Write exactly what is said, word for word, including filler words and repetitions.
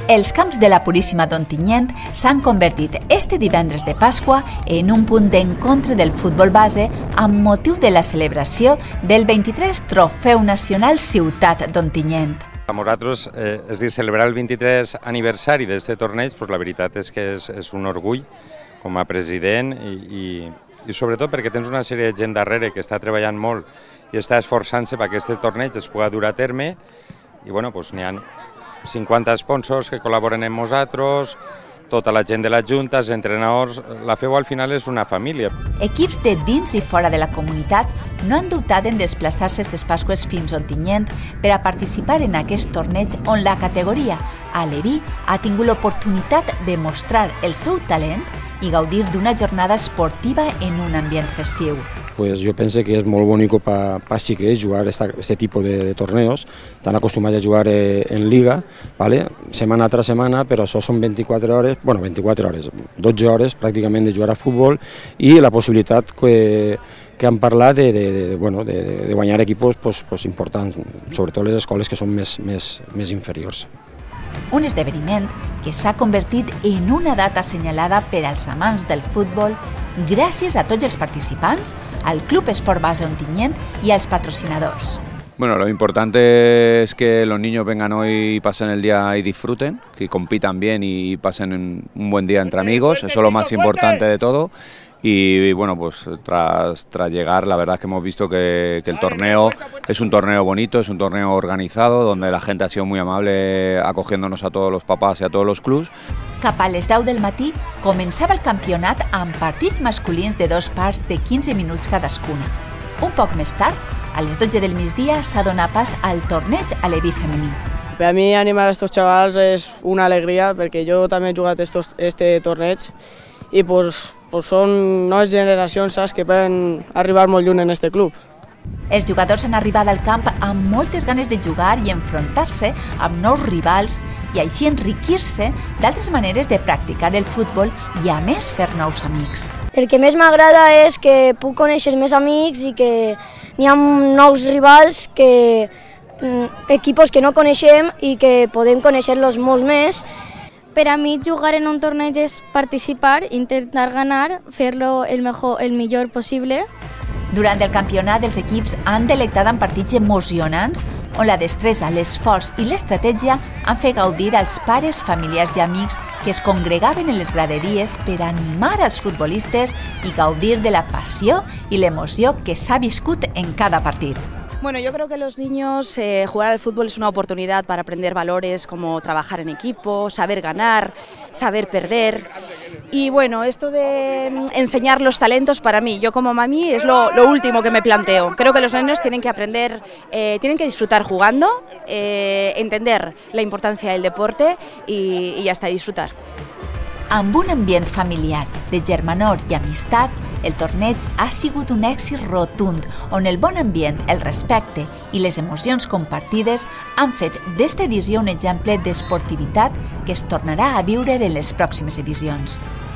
Els camps de la Puríssima d'Ontinyent s'han convertit este divendres de Pasqua en un punt d'encontre del futbol base amb motiu de la celebració del vint-i-tres Trofeu Nacional Ciutat d'Ontinyent. A nosaltres, eh, és dir, celebrar el vint-i-tres aniversari d'aquest torneig, pues, la veritat és que és, és un orgull com a president i, i, i sobretot perquè tens una sèrie de gent darrere que està treballant molt i està esforçant-se perquè aquest torneig es pugui dur a terme i bueno, pues, n'hi ha cinquanta sponsors que col·laboren amb nosaltres, tota la gent de la Junta, els entrenadors, la feu al final és una família. Equips de dins i fora de la comunitat no han dubtat en desplaçar-se aquestes Pasques fins a Ontinyent per a participar en aquest torneig on la categoria aleví ha tingut l'oportunitat de mostrar el seu talent i gaudir d'una jornada esportiva en un ambient festiu. Pues yo pensé que es muy bonito para pa xiquets jugar esta, este tipo de, de torneos. Están acostumbrados a jugar eh, en liga, ¿vale? Semana tras semana, pero això són vint-i-quatre hores, bueno, vint-i-quatre hores, dotze hores pràcticament de jugar a futbol i la possibilitat que, que han parlat de, de, de, bueno, de, de guanyar equipos pues, pues importants, sobretot les escoles que són més, més, més inferiors. Un esdeveniment que s'ha convertit en una data assenyalada per als amants del futbol gràcies a tots els participants, al Club Esport Base Ontinyent y a los patrocinadores. Bueno, lo importante es que los niños vengan hoy y pasen el día y disfruten, que compitan bien y pasen un buen día entre amigos, eso es lo más importante de todo. Y bueno, pues tras, tras llegar, la verdad es que hemos visto que, que el torneo es un torneo bonito, es un torneo organizado, donde la gente ha sido muy amable acogiéndonos a todos los papás y a todos los clubs. Cap a les deu del matí començava el campionat amb partits masculins de dos parts de quinze minuts cadascuna. Un poc més tard, a les dotze del migdia, s'ha donat pas al torneig aleví femení. Per a mi animar a estos xavals és una alegria perquè jo també he jugat estos, este torneig i pues, pues són noves generacions saps, que poden arribar molt lluny en este club. Els jugadors han arribat al camp amb moltes ganes de jugar i enfrontar-se amb nous rivals i així enriquir-se d'altres maneres de practicar el futbol i a més fer nous amics. El que més m'agrada és que puc conèixer més amics i que n'hi ha nous rivals, que, equipos que no coneixem i que podem conèixer-los molt més. Per a mi jugar en un torneig és participar, intentar ganar, fer-lo el, el millor possible. Durant el campionat, els equips han delectat en partits emocionants on la destresa, l'esforç i l'estratègia han fet gaudir als pares, familiars i amics que es congregaven en les graderies per animar als futbolistes i gaudir de la passió i l'emoció que s'ha viscut en cada partit. Bueno, yo creo que los niños eh, jugar al fútbol es una oportunidad para aprender valores como trabajar en equipo, saber ganar, saber perder. Y bueno, esto de enseñar los talentos para mí, yo como mami, es lo, lo último que me planteo. Creo que los niños tienen que aprender, eh, tienen que disfrutar jugando, eh, entender la importancia del deporte y, y hasta disfrutar. Amb un ambient familiar, de germanor i amistat, el torneig ha sigut un èxit rotund, on el bon ambient, el respecte i les emocions compartides han fet d'esta edició un exemple d'esportivitat que es tornarà a viure en les pròximes edicions.